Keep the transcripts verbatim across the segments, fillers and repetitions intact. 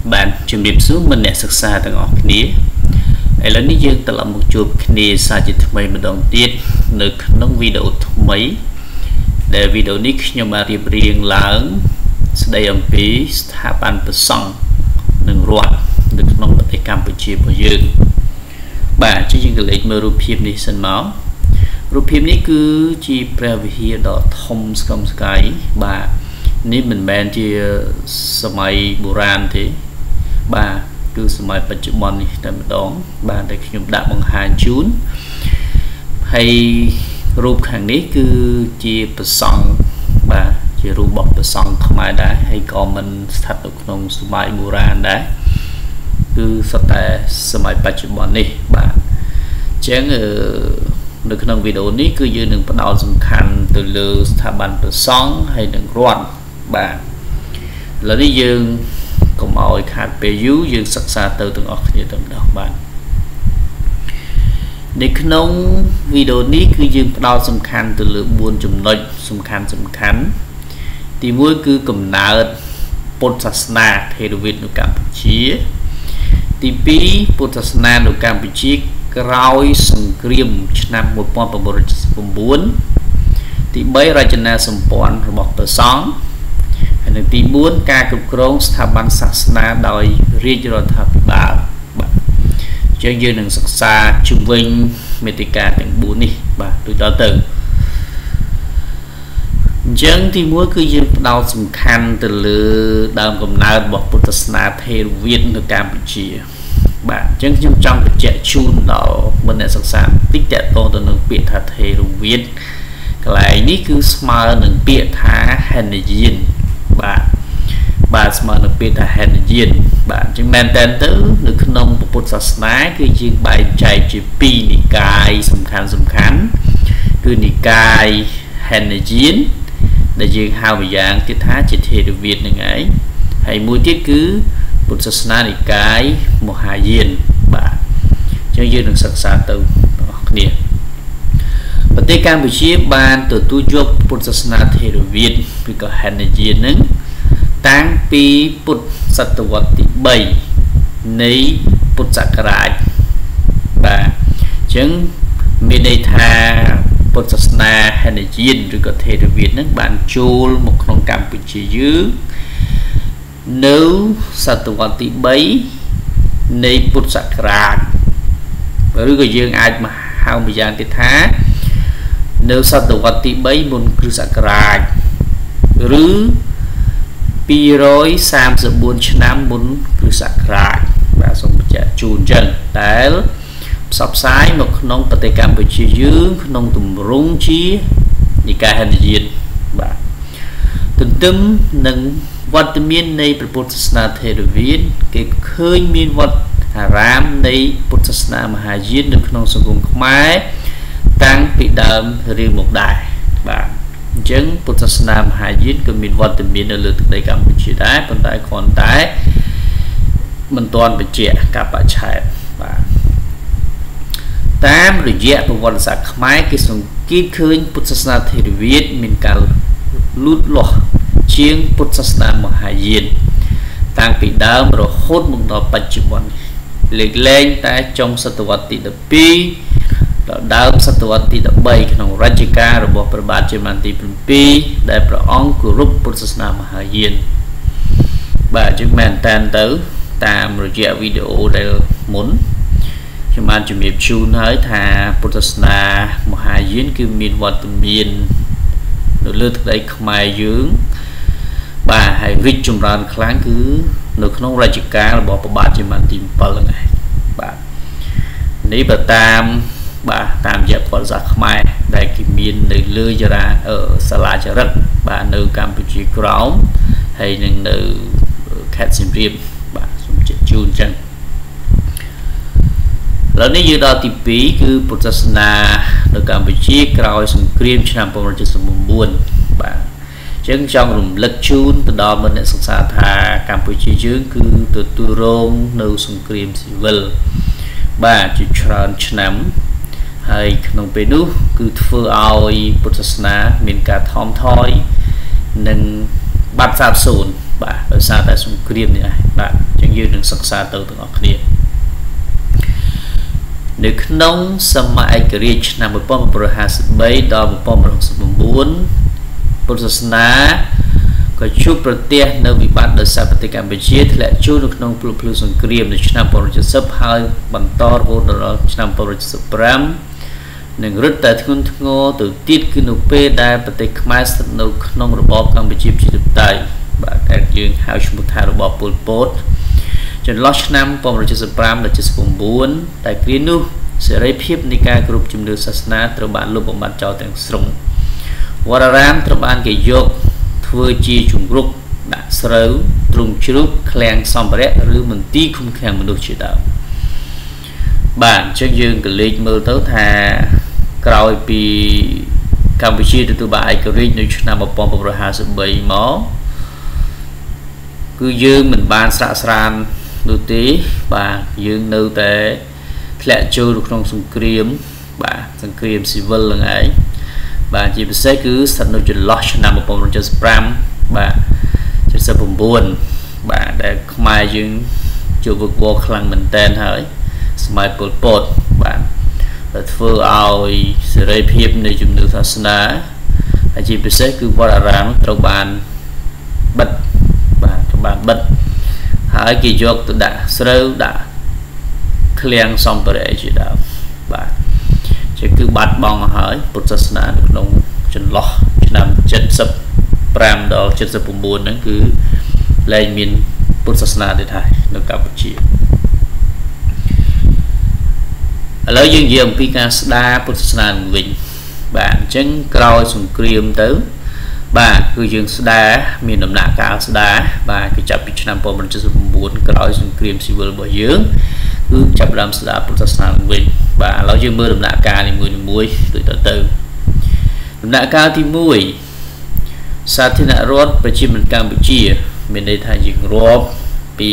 bạn chuẩn bị xuống mình nè sắc xa từng ngọc ní ấy là ní dương ta làm một chụp ní xa chỉ mấy một đồng tiết được nông video mấy để video nick nhưng mà riêng riêng lớn đây ông phí hạ bàn từ song đừng loạn được nông ở Campuchia của dương bạn chỉ những cái lệnh mơ rùa phim đi sân máu rùa phim này cứ chỉ preview đó thông scum sky bà nếu mình ban chỉ sớm bồ ran thì bà cứ sớm bạch chữ mòn này tại mình đón bà để nhung đã bằng hàng chún hay rùa hàng này cứ chỉ bật song bà chỉ rùa bọc bật song không ai đã hay còn mình thật được nông sớm bồ ran đấy cứ sắp tại sớm bạch chữ mòn này bà chén ở được nông video này cứ như đừng bắt đầu dùng khăn từ lừa thả bàn từ sóng hay đừng loạn bà là đi dương cùng mọi khát về dú dương sắc xa từ từng ọc như từng đó bạn để nông video này cứ dương bắt đầu dùng khăn từ lừa buôn chùm nội dùng khăn dùng khăn thì mỗi cứ cầm nợ Potasna theo Việt ở Campuchia thì pi Potasna ở Campuchia rau sừng kriêm năm một pon một bốn thì mấy ra chân sầm pon bọc tờ sóng hay thì bốn ca cục rong tháp ban sasna đòi riêng cho tháp bà chơi như đừng sắc xa trung vinh metica từng bốn đi bà tôi đó từ chân thì mỗi cứ như đau sầm khăn từ lừa đào cầm nát bọc Potasna theo Việt ở Campuchia bạn chân trong trong cái chạy chun đó mình đã sẵn sàng tích tệ to từ nâng biệt thà thề rung viết cái này ní cứ smart nâng biệt thà hành diện bạn bạn smart nâng biệt thà hành diện bạn chứng men tên tứ được nông của Phật giáo ná cứ chuyên bài chạy chỉ pi nị cài sầm khăn sầm khăn cứ nị cài hành diện để riêng hào bị dạng cái thá chỉ thề được Việt này ấy hay mua tiết cứ Phật giáo này cái một hai diện bạn cho dương được sẵn sàng từ nè và tới Campuchia ban từ tu chụp Phật giáo thế rồi Việt vì có hành diện nứng tăng pi Phật sát vật tỷ bảy nấy Phật sát rải và chứng bên đây tha Phật giáo hành diện rồi có thể được Việt nứng bạn chôn một con Campuchia dưới nếu sát vật tỷ bảy này Phật sát rạc rồi có dương ai mà hao bây giờ thì thá nếu sát vật tỷ bảy muốn cứ sát rạc rồi pi rồi sam sự buồn năm muốn cứ sát rạc và xong chạy chun chân đấy sắp sái một nông bát Campuchia dương nông tùm rung chi đi cả hành diện và từng tấm nâng vật miền này Protestant theo Việt cái khơi miền vật Haram này Protestant mà Hà Diên được nông sản cùng máy tăng bị đầm riêng một đài và chứng Protestant mà Hà Diên của miền vật miền ở lượt đây Campuchia đá còn tại còn tại mình toàn bị trẻ cả bà chạy và tám rồi dẹp của vật sắc máy cái sông kít khơi Protestant theo Việt mình cả lút lọ chiếng Phật giáo mà Hà Diên tăng bị đau rồi hốt một đó bạch chữ bọn lịch lên tại trong sát vật tỷ đập pi đau sát vật tỷ đập bảy trong Rajika rồi bỏ vào bát trên màn tỷ pi đại pro ông của lúc Phật giáo mà Hà Diên và chúng mình tan tới tam rồi chia video đây muốn chúng mình chuẩn bị chun hơi thà Phật giáo mà Hà Diên cứ miền vật miền rồi lướt đấy không ai dưỡng bà hãy viết chung ra kháng cứ được không ra chữ cá là bỏ vào ba trên màn tìm vào lần này bà nếu bà tam bà tam dẹp vào giặc mai đại kỳ miền nơi lươi ra ở Sala Chả Rật bà nơi Campuchia Crown hay nên nơi Khát Sim Riêng bà dùng chuyện chun chân lần này như đó thì phí cứ Protestant nơi Campuchia Crown dùng cream cho năm bốn trăm buồn bà chân trong rừng lực chun từ đó mình đã sẵn sàng thà Campuchia dưới cứ từ tu rong nâu sông cream civil ba chữ tròn nắm hay nông bê nú cứ phơi oi Protestant miền cả thom thoi nâng bắt sạp sồn បាទដោយសារតែសង្គ្រាមនេះឯងបាទអញ្ចឹងយើងនឹងសិក្សាទៅទាំងអស់គ្នានៅក្នុងសម័យឯករាជ្យឆ្នាំmột nghìn bảy trăm hai mươi baដល់một nghìn bảy trăm sáu mươi chínពុទ្ធសាសនាក៏ជួបប្រទះនៅវិបត្តិដោយសារប្រទេសកម្ពុជាធ្លាក់ចូលនៅក្នុងភ្លុកភ្លើងសង្គ្រាមនៅឆ្នាំmột nghìn chín trăm bảy mươiហើយបន្តរហូតដល់ឆ្នាំmột nghìn chín trăm bảy mươi lămនឹងរឹតតែធ្ងន់ធ្ងរទៅទៀតគឺនៅពេលដែលប្រទេសខ្មែរស្ថិតនៅក្នុងរបបកម្ពុជាប្រជាធិបតេយ្យបាទតែយើងហៅឈ្មោះថារបបប៉ុលពតចន្លោះឆ្នាំmột nghìn chín trăm bảy mươi lămដល់chín mươi chínតែគ្រានោះសេរីភាពនៃការគ្រប់ជំនឿសាសនាត្រូវបានលុបបំបាត់ចោលទាំងស្រុងវត្តអារាមត្រូវបានគេយកធ្វើជាជំរុកដាក់ស្រូវទ្រុងជ្រូកឃ្លាំងសម្ភារៈឬមន្ទីរឃុំឃាំងមនុស្សជាដើមបាទអញ្ចឹងយើងក៏លេចមើលទៅថាក្រោយពីកម្ពុជាទទួលបានឯករាជ្យនៅឆ្នាំmột nghìn bảy trăm hai mươi baមកគឺយើងមិនបានស្រាក់ស្រាននោះទេបាទយើងនៅតែធ្លាក់ចូលក្នុងសង្គ្រាមបាទសង្គ្រាមស៊ីវិលហ្នឹងឯងបាទជាពិសេសគឺស្ថិតនៅចន្លោះឆ្នាំmột nghìn chín trăm bảy mươi lămបាទchín mươi chínបាទដែលខ្មែរយើងជួបវឹកវរខ្លាំងមែនតែនហើយសម័យប៉ុលពតបាទដែលធ្វើឲ្យសេរីភាពនៃជំនឿសាសនាហើយជាពិសេសគឺវត្តអារាមត្រូវបានបិទបាទត្រូវបានបិទហើយគេយកទៅដាក់ស្រូវដាក់ឃ្លាំងសម្ភារៈជាដើមបាទជាគឺបាត់បង់ហើយពុទ្ធសាសនានៅក្នុងចន្លោះឆ្នាំ七十五ដល់七十九ហ្នឹងគឺលែងមានពុទ្ធសាសនាទេថានៅកម្ពុជាឥឡូវយើងនិយាយអំពីការស្ដារពុទ្ធសាសនាវិញបាទអញ្ចឹងក្រោយសង្គ្រាមទៅបាទគឺយើងស្ដារមានដំណាក់កាលស្ដារបាទគឺចាប់ពីឆ្នាំmột nghìn chín trăm chín mươi chínក្រោយសង្គ្រាមស៊ីវិលរបស់យើងគឺចាប់ផ្ដើមស្ដារពុទ្ធសាសនាវិញបាទឥឡូវយើងមើលដំណាក់កាលនីមួយៗដូចតទៅដំណាក់កាលទីមួយសាធារណរដ្ឋប្រជាមានិតកម្ពុជាមានន័យថាយើងរាប់ពី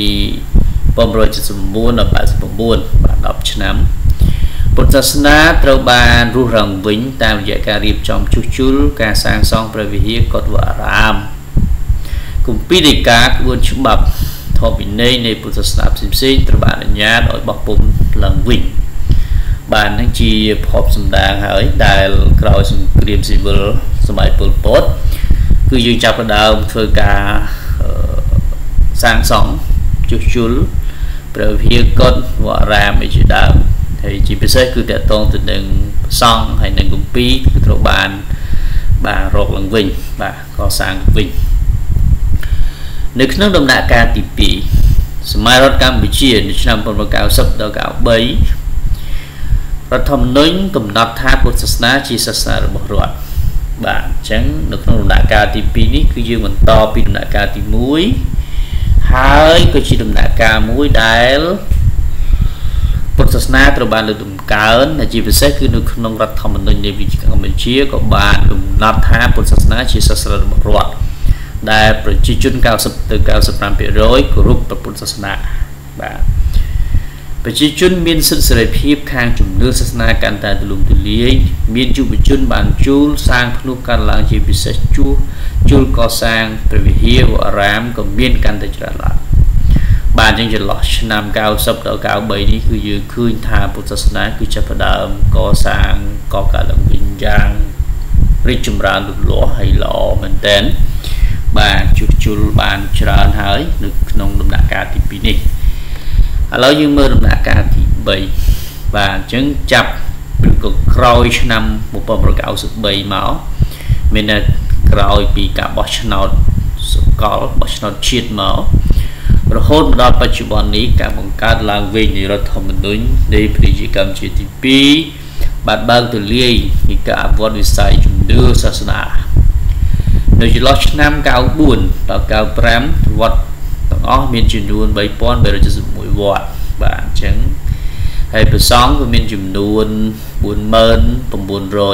một nghìn chín trăm chín mươi chínដល់八十九បាទដប់ឆ្នាំពុទ្ធសាសនាត្រូវបានរស់រង់វិញតាមរយៈការរៀបចំជួសជុលការសាងសង់ព្រះវិហារកុដិវអារាមគម្ពីរដីកាក្បួនច្បាប់ធម៌វិន័យនៃពុទ្ធសាសនាផ្សេងៗត្រូវបានអនុញ្ញាតឲ្យបោះពុម្ពឡើងវិញបាននឹងជាភពសម្ដាងហើយដែលក្រោយសង្គ្រាមស៊ីវិលសម័យប៉ុលពតគឺយើងចាប់ផ្ដើមធ្វើការសាងសង់ជួសជុលព្រះវិហារកុដិវអារាមឯជាដើមហើយជាពិសេសគឺតកតងទៅនឹងព្រះសង្ឃហើយនឹងគម្ពីរគឺត្រូវបានបាទរកឡើងវិញបាទកសាងវិញនៅក្នុងដំណាក់កាលទីពីរសម័យរដ្ឋកម្ពុជានៅឆ្នាំmột nghìn chín trăm chín mươiដល់chín mươi baរដ្ឋធម្មនុញ្ញកំណត់ថាពុទ្ធសាសនាជាសាសនារបស់រដ្ឋបាទអញ្ចឹងនៅក្នុងដំណាក់កាលទីពីរនេះគឺយើងបន្តពីដំណាក់កាលទីមួយហើយក៏ជាដំណាក់កាលមួយដែលពុទ្ធសាសនាត្រូវបានលើកតម្កើងដែលជាពិសេសគឺនៅក្នុងរដ្ឋធម្មនុញ្ញនៃប្រជាកម្ពុជាក៏បានកំណត់ថាពុទ្ធសាសនាជាសាសនារបស់រដ្ឋដែលប្រជាជន九十ទៅ九十五ភាគរយគោរពព្រះពុទ្ធសាសនាបាទប្រជាជនមានសិទ្ធិសេរីភាពខាងជំនឿសាសនាកាន់តែទូលំទូលាយមានយុវជនបានជួលសាងភ្នោះកាន់ឡើងជាពិសេសជួសជួលកសាងព្រះវិហារវត្តអារាមក៏មានកាន់តែច្រើនឡើងបាទអញ្ចឹងចន្លោះឆ្នាំ九十ដល់九十三នេះគឺយើងឃើញថាពុទ្ធសាសនាគឺចាប់ផ្ដើមកសាងកកើតឡើងវិញយ៉ាងរីកចម្រើនលូតលាស់ហើយល្អមែនទែនបាទជួសជុលបានច្រើនហើយនៅក្នុងដំណាក់កាលទីពីរនេះឥឡូវយើងមើលដំណាក់កាលទីបីបាទអញ្ចឹងចាប់ពីក្រោយឆ្នាំmột nghìn chín trăm chín mươi baមកមានតែក្រោយពីការបោះឆ្នោតសកលបោះឆ្នោតជាតិមករហូតដល់បច្ចុប្បន្ននេះការបង្កើតឡើងវិញនៃរដ្ឋធម្មនុញ្ញនៃប្រជាកម្ពុជាទីពីរបានបើកទូលាយពីការអភិវឌ្ឍវិស័យជំនឿសាសនានៅចន្លោះឆ្នាំ九十四ដល់九十五វត្តទាំងអស់មានចំនួនba nghìn ba trăm七mươi mốtវត្តបាទអញ្ចឹងហើយព្រះសង្ឃក៏មានចំនួនbốn nghìn chín trăm mười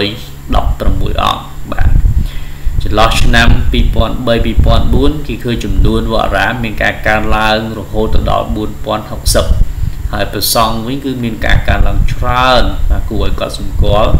sáuអង្គបាទចន្លោះឆ្នាំពីរពាន់បី ពីរពាន់បួនគេឃើញចំនួនវត្តអារាមមានការកើនឡើងរហូតដល់bốn nghìn sáu mươiហើយព្រះសង្ឃវិញគឺមានការកើនឡើងច្រើនបាទគួរឲ្យកត់សម្គាល់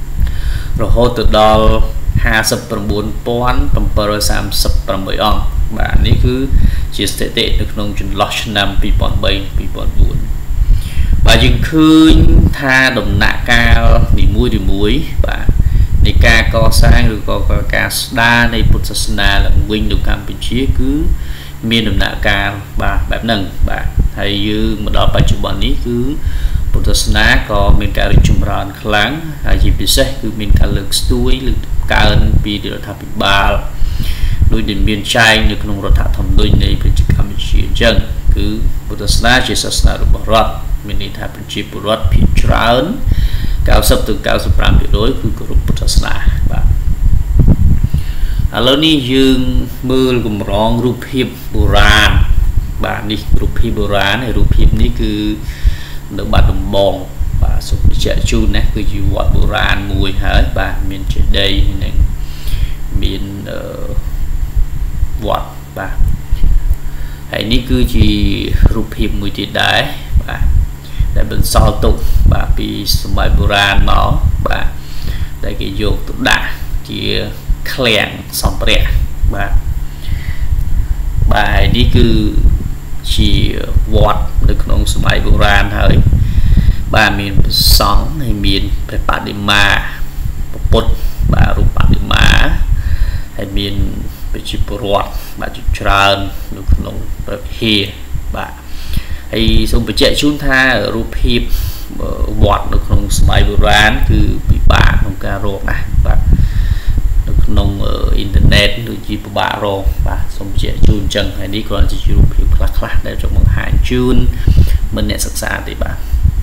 រហូតទៅដល់ห้าสิบเก้าพันเจ็ดร้อยสามสิบแปดអង្គបាទនេះគឺជាស្ថិតិនៅក្នុងចន្លោះឆ្នាំពីរពាន់បី ពីរពាន់បួនបាទយើងឃើញថាដំណាក់កាលនីមួយៗបាទនៃការកសាងឬក៏ការស្ដារនៃពុទ្ធសាសនាឡើងវិញនៅកម្ពុជាគឺមានដំណាក់កាលបាទបែបហ្នឹងបាទហើយយើងមកដល់បច្ចុប្បន្ននេះគឺពុទ្ធសាសនាក៏មានការរីកចម្រើនខ្លាំងហើយជាពិសេសគឺមានការលើកស្ទួយលើកកើនពីរដ្ឋាភិបាលដោយដែលមានចែងនៅក្នុងរដ្ឋធម្មនុញ្ញនៃប្រជាកម្ពុជាអញ្ចឹងគឺពុទ្ធសាសនាជាសាសនារបស់រដ្ឋមានន័យថាប្រជាពលរដ្ឋភាគច្រើន90ទៅ95% គឺគោរពពុទ្ធសាសនាបាទឥឡូវនេះយើងមើលកម្រងរូបភាពបុរាណបាទនេះរូបភាពបុរាណហើយរូបភាពនេះគឺនៅបាត់ដំបងបាទសូមបញ្ជាក់ជូនណាគឺជាវត្តបុរាណមួយហើយបាទមានចេតិយនិងមានវត្តបាទហើយនេះគឺជារូបភាពមួយទៀតដែរបាទដែលបន្សល់ទុកបាទពីសម័យបុរាណមកបាទដែលគេយកទៅដាក់ជាឃ្លាំងសម្ភារៈបាទបាទនេះគឺជាវត្តនៅក្នុងសម័យបុរាណហើយបាទមានព្រះសង្ឃហើយមានព្រះបដិមាពុទ្ធបាទរូបបដិមាហើយមានប្រជាពលរដ្ឋបាទជាច្រើននៅក្នុងព្រះវិហារបាទហើយសូមបញ្ជាក់ជូនថារូបភាពវត្តនៅក្នុងសម័យបុរាណគឺពិបាកក្នុងការរកណាស់បាទនៅក្នុងអ៊ីនធឺណិតដូចជាពិបាករកបាទសូមបញ្ជាក់ជូនអញ្ចឹងហើយនេះគ្រាន់តែជារូបភាពខ្លះៗដែលចង់បង្ហាញជូនមិនអ្នកសិក្សាទេបាទ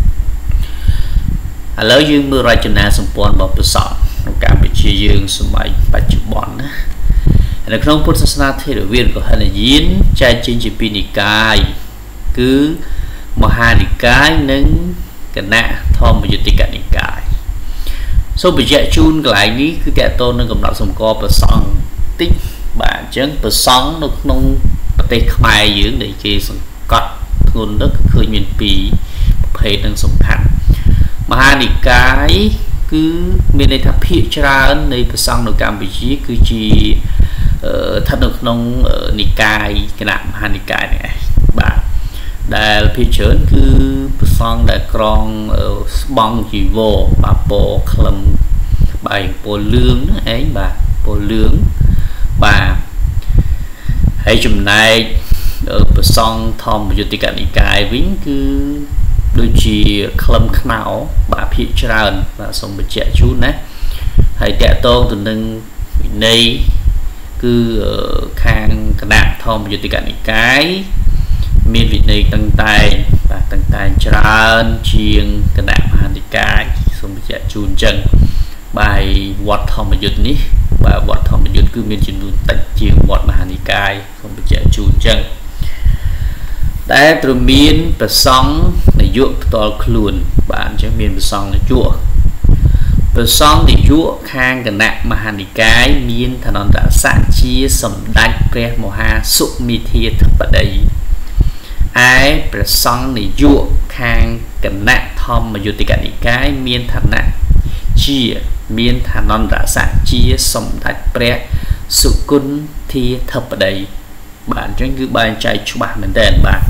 ឥឡូវយើងមើលរចនាសម្ព័ន្ធរបស់ព្រះសង្ឃក្នុងកម្ពុជាយើងសម័យបច្ចុប្បន្នណានៅក្នុងពុទ្ធសាសនាថេរវាទកុហិនយានចែកចេញជាពីរនិកាយគឺមហានិកាយនិងគណៈធម្មយុត្តិកនិកាយសូមបញ្ជាក់ជូនកន្លែងនេះគឺតើតើនឹងកំណត់សម្គាល់ព្រះសង្ឃតិចបាទអញ្ចឹងព្រះសង្ឃនៅក្នុងប្រទេសខ្មែរយើងដែលគេសង្កត់ធ្ងន់ទៅគឺឃើញមានពីរប្រភេទនឹងសំខាន់មហានិកាយគឺមានន័យថាភាគច្រើននៃព្រះសង្ឃនៅកម្ពុជាគឺជាស្ថិតនៅក្នុងនិកាយគណៈមហានិកាយនេះឯងបាទដែលភាគច្រើនគឺព្រះសង្ឃដែលក្រងស្បង់ជីវរបាទពណ៌ក្លឹមបាទពណ៌លឿងហ្នឹងឯងបាទពណ៌លឿងបាទហើយចំណែកព្រះសង្ឃធម្មយុត្តិកនិកាយវិញគឺដូចជាក្លឹមខ្នោបាទភាគច្រើនបាទសូមបញ្ជាក់ជូនណាហើយតកតងទៅនឹងវិន័យគឺខាងគណៈធម្មយុត្តិកនិកាយមានវិន័យតឹងតែងបាទតឹងតែងច្រើនជាងគណៈមហានិកាយសូមបញ្ជាក់ជូនអញ្ចឹងបាទវត្តធម្មយុត្តិនេះបាទវត្តធម្មយុត្តិគឺមានចំនួនតិចជាងវត្តមហានិកាយសូមបញ្ជាក់ជូនអញ្ចឹងតែព្រមានប្រសង់នយោផ្ទាល់ខ្លួនបាទអញ្ចឹងមានប្រសង់នយោប្រសង់នយោខាងគណៈមហានិកាយមានឋានន្តរស័ក្តិជាសម្ដេចព្រះមហាសុមេធាធិបតីឯព្រះសង្ឃនយោខាងគណៈធម្មយុត្តិកនិកាយមានឋានៈជាមានឋានន្តរស័ក្តិជាសម្ដេចព្រះសុគន្ធាធិបតីបាទអញ្ចឹងគឺបែងចែកច្បាស់មែនតើបាទ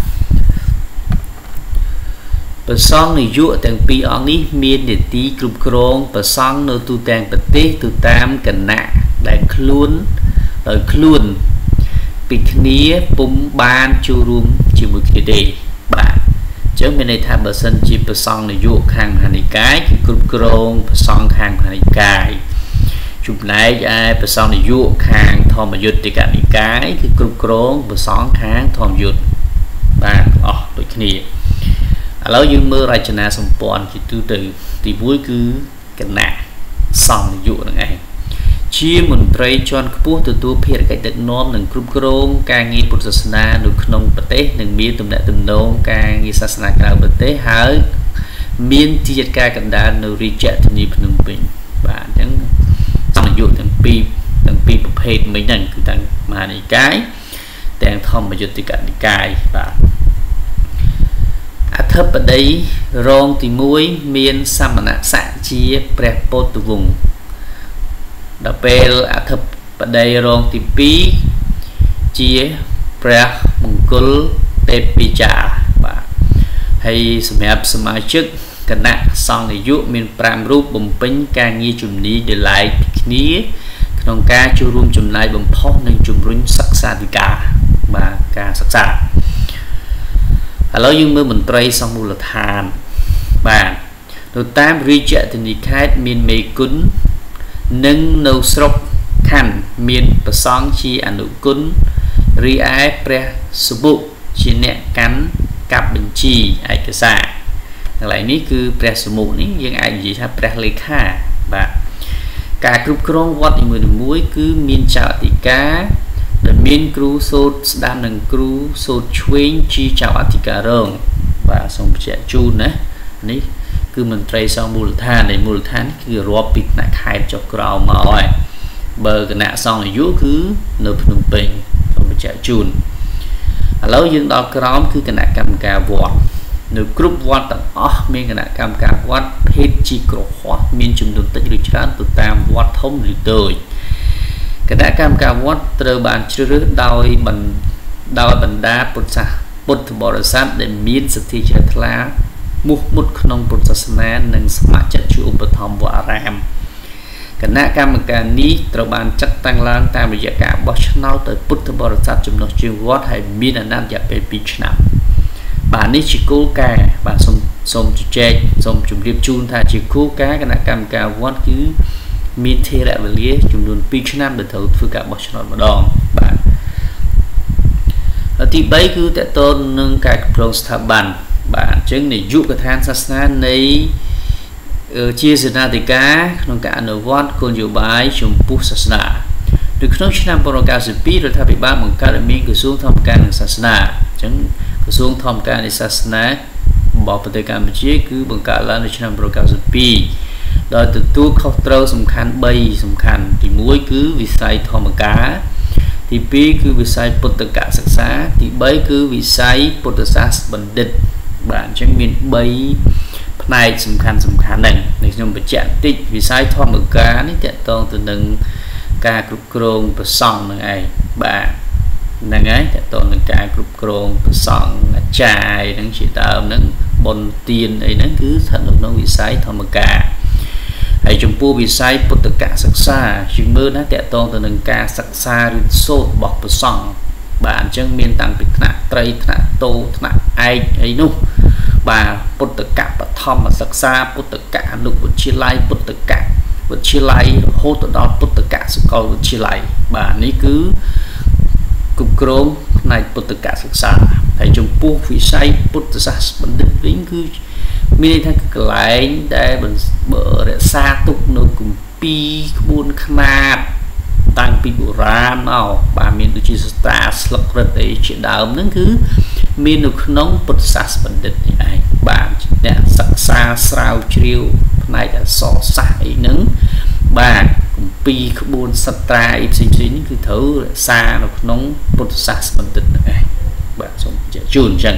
ព្រះសង្ឃនយោទាំងពីរអង្គនេះមាននីតិគ្រប់គ្រងព្រះសង្ឃនៅទូទាំងប្រទេសទៅតាមគណៈដែលខ្លួនដោយខ្លួនពីគ្នាពុំបានចូលរួមជាមួយគ្នាទេបាទអញ្ចឹងមានន័យថាបើសិនជាព្រះសង្ឃនយោខាងមហានិកាយគឺគ្រប់គ្រងព្រះសង្ឃខាងមហានិកាយចំណែកឯព្រះសង្ឃនយោខាងធម្មយុត្តិកនិកាយគឺគ្រប់គ្រងព្រះសង្ឃខាងធម្មយុត្តិបាទអស់ដូចគ្នាឥឡូវយើងមើលរចនាសម្ព័ន្ធជាទូទៅទីមួយគឺគណៈសង្ឃនយោនឹងឯងជាមន្ត្រីជាន់ខ្ពស់ទទួលភារកិច្ចដឹកនាំនិងគ្រប់គ្រងការងារពុទ្ធសាសនានៅក្នុងប្រទេសនិងមានទំនាក់ទំនងការងារសាសនាក្រៅប្រទេសហើយមានទីចាត់ការកណ្ដាលនៅរាជធានីភ្នំពេញបាទអញ្ចឹងសង្ឃនយោទាំងពីរទាំងពីរប្រភេទមិញហ្នឹងគឺទាំងមហានិកាយទាំងធម្មយុត្តិកនិកាយបាទអធិបតីរងទីមួយមានសមណស័ក្តិជាព្រះពុទ្ធវង្សដល់ពេលអធិបតីរងទីពីរជាព្រះមង្គលទេពពិចារបាទហើយសម្រាប់សមាជិកគណៈសង្ឃនាយកមានប្រាំរូបបំពេញការងារជំនាញដែលឡែកពីគ្នាក្នុងការចូលរួមចំណាយបំផុសនិងជំរុញសិក្សាវិការបាទការសិក្សាឥឡូវយើងមើលមន្ត្រីសង្ឃមូលដ្ឋានបាទនៅតាមរាជធានីខេត្តមានមេគុណនិងនៅស្រុកខណ្ឌមានប្រសង់ជាអនុគុណរីឯព្រះសុបុជាអ្នកកាន់កាប់បញ្ជីឯកសារកន្លែងនេះគឺព្រះសមុខនេះយើងអាចនិយាយថាព្រះលេខាបាទការគ្រប់គ្រងវត្តនីមួយៗគឺមានចៅអធិការដែលមានគ្រូសូត្រស្ដាំនិងគ្រូសូត្រឆ្វេងជាចៅអធិការរងបាទសូមបញ្ជាក់ជូនណានេះគឺមន្ត្រីសង្ឃមូលដ្ឋានដែលមូលដ្ឋានគឺរាប់ពីថ្នាក់ខេត្តចុះក្រោមមកហើយបើគណៈសង្ឃនាយកគឺនៅភ្នំពេញសូមបញ្ជាក់ជូនឥឡូវយើងដល់ក្រោមគឺគណៈកម្មការវត្តនៅគ្រប់វត្តទាំងអស់មានគណៈកម្មការវត្តភេទជាក្រហមមានចំនួនតិចឬច្រើនទៅតាមវត្តធំឬតូចគណៈកម្មការវត្តត្រូវបានជ្រើសរើសដោយបណ្ដោយបណ្ដាពុទ្ធសាសពុទ្ធបរិស័ទដែលមានសទ្ធាជ្រះថ្លាមុខមុតក្នុងពុទ្ធសាសនានិងស្ម័គ្រចិត្តជួយឧបត្ថម្ភវត្តអារាមគណៈកម្មការនេះត្រូវបានចាត់តាំងឡើងតាមរយៈការបោះឆ្នោតដោយពុទ្ធបរិស័ទចំណុះជើងវត្តហើយមានអាណត្តិរយៈពេលពីរឆ្នាំបាទនេះជាគោលការណ៍បាទសូមសូមជជែកសូមជម្រាបជូនថាជាគោលការណ៍គណៈកម្មការវត្តគឺមានធរៈវេលាចំនួនពីរឆ្នាំដែលត្រូវធ្វើការបោះឆ្នោតម្ដងបាទទីបីគឺតកតននឹងការគ្រប់គ្រងស្ថាប័នបាទអញ្ចឹងនាយកដ្ឋានសាសនានៃជាសេនាធិការក្នុងការអនុវត្តគោលនយោបាយចំពោះសាសនានៅក្នុងឆ្នាំនគរណពីររដ្ឋាភិបាលបង្កើតឲ្យមានក្រសួងធម្មការនិងសាសនាអញ្ចឹងក្រសួងធម្មការនិងសាសនារបស់ប្រទេសកម្ពុជាគឺបង្កើតឡើងនៅឆ្នាំនគរណពីរដោយទទួលខុសត្រូវសំខាន់បីសំខាន់ទីមួយគឺវិស័យធម្មការទីពីរគឺវិស័យពុទ្ធកសិក្សាទីបីគឺវិស័យពុទ្ធសាសបណ្ឌិតបាទអញ្ចឹងមានបីផ្នែកសំខាន់សំខាន់ហ្នឹងនេះខ្ញុំបញ្ជាក់តិចវិស័យធម្មការនេះតកតងទៅនឹងការគ្រប់គ្រងប្រសង់ហ្នឹងឯងបាទហ្នឹងហើយតកតងនឹងការគ្រប់គ្រងប្រសង់អាចារ្យហ្នឹងជាដើមហ្នឹងបុណ្យទានអីហ្នឹងគឺស្ថិតនៅក្នុងវិស័យធម្មការហើយចំពោះវិស័យពុទ្ធកសិក្សាជាមើលណាតកតងទៅនឹងការសិក្សាឬសូត្ររបស់ប្រសង់បាទអញ្ចឹងមានតាំងពីថ្នាក់ត្រីថ្នាក់តូថ្នាក់ឯកអីនោះបាទពុទ្ធកបឋមសិក្សាពុទ្ធកអនុវិទ្យាល័យពុទ្ធកវិទ្យាល័យរហូតដល់ពុទ្ធកសាកលវិទ្យាល័យបាទនេះគឺគ្រប់គ្រងផ្នែកពុទ្ធកសិក្សាហើយចំពោះវិស័យពុទ្ធសាសបណ្ឌិតវិញគឺមានន័យថាកន្លែងដែលរក្សាទុកនៅគម្ពីរក្បួនខ្នាតតាំងពីបុរាណមកបាទមានដូចជាសតាស្លឹករឹតអីជាដើមហ្នឹងគឺមាននៅក្នុងពុទ្ធសាសបណ្ឌិតនេះឯងបាទអ្នកសិក្សាស្រាវជ្រាវផ្នែកអក្សរសាស្ត្រអីហ្នឹងបាទគម្ពីរក្បួនសត្រាអីផ្សេងៗនេះគឺត្រូវរក្សានៅក្នុងពុទ្ធសាសបណ្ឌិតហ្នឹងឯងបាទសូមបញ្ជាក់ជូនអញ្ចឹង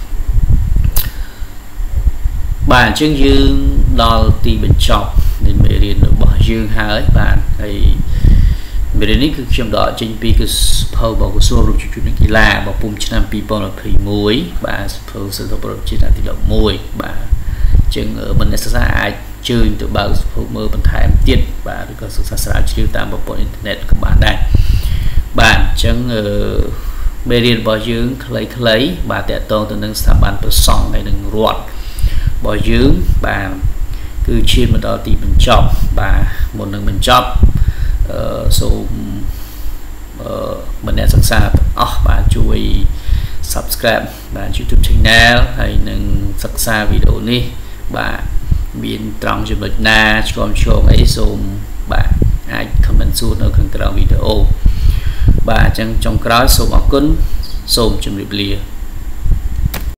បាទអញ្ចឹងយើងដល់ទីបញ្ចប់នៃមេរៀនរបស់យើងហើយបាទហើយមេរៀននេះគឺខ្ញុំដកចេញពីគឺសភៅរបស់ក្រសួងរូបជញ្ជូននិងកីឡារបស់ពុំឆ្នាំពីរពាន់ยี่สิบเอ็ดបាទសភៅសិទ្ធិប្រជាជាតិទីสิบเอ็ดបាទអញ្ចឹងមិនអ្នកសិក្សាអាចជើញទៅបើកសភៅមើលបន្ថែមទៀតបាទឬក៏សិក្សាស្រាវជ្រាវតាមប្រព័ន្ធអ៊ីនធឺណិតក៏បានដែរបាទអញ្ចឹងមេរៀនរបស់យើងខ្លីៗបាទតកតងទៅនឹងស្ថាប័នប្រសង់ហើយនឹងរដ្ឋរបស់យើងបាទគឺឈានមកដល់ទីបញ្ចប់បាទមុននឹងបញ្ចប់អឺសូមអឺម្នាក់សិក្សាទាំងអស់បាទជួយ subscribe បាទ YouTube channel ហើយនឹងសិក្សាវីដេអូនេះបាទមានត្រង់ចំណុចណាឆ្លងឆ្លងអីសូមបាទអាច comment សួរនៅខាងក្រោមវីដេអូបាទអញ្ចឹងចុងក្រោយសូមអរគុណសូមជម្រាបលា